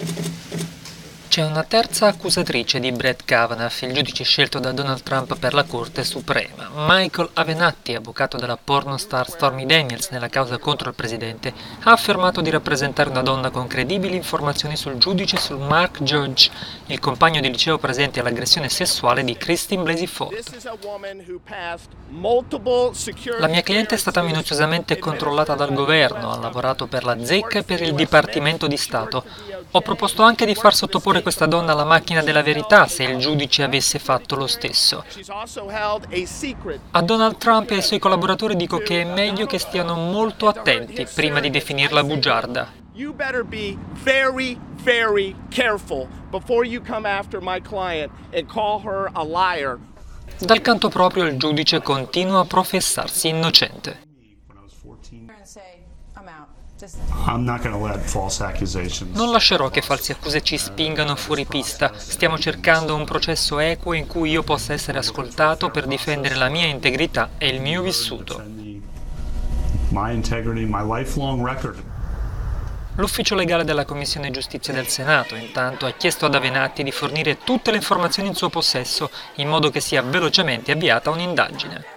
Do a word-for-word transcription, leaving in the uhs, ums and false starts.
C'è una terza accusatrice di Brett Kavanaugh, il giudice scelto da Donald Trump per la Corte Suprema. Michael Avenatti, avvocato della pornostar Stormy Daniels nella causa contro il presidente, ha affermato di rappresentare una donna con credibili informazioni sul giudice sul Mark Judge, il compagno di liceo presente all'aggressione sessuale di Christine Blasey Ford. La mia cliente è stata minuziosamente controllata dal governo, ha lavorato per la zecca e per il Dipartimento di Stato. Ho proposto anche di far sottoporre questa donna alla macchina della verità se il giudice avesse fatto lo stesso. A Donald Trump e ai suoi collaboratori dico che è meglio che stiano molto attenti prima di definirla bugiarda. You better be very, very careful before you come after my client and call her a liar. Dal canto proprio il giudice continua a professarsi innocente. Non lascerò che false accuse ci spingano fuori pista. Stiamo cercando un processo equo in cui io possa essere ascoltato per difendere la mia integrità e il mio vissuto. L'ufficio legale della Commissione Giustizia del Senato, intanto, ha chiesto ad Avenatti di fornire tutte le informazioni in suo possesso, in modo che sia velocemente avviata un'indagine.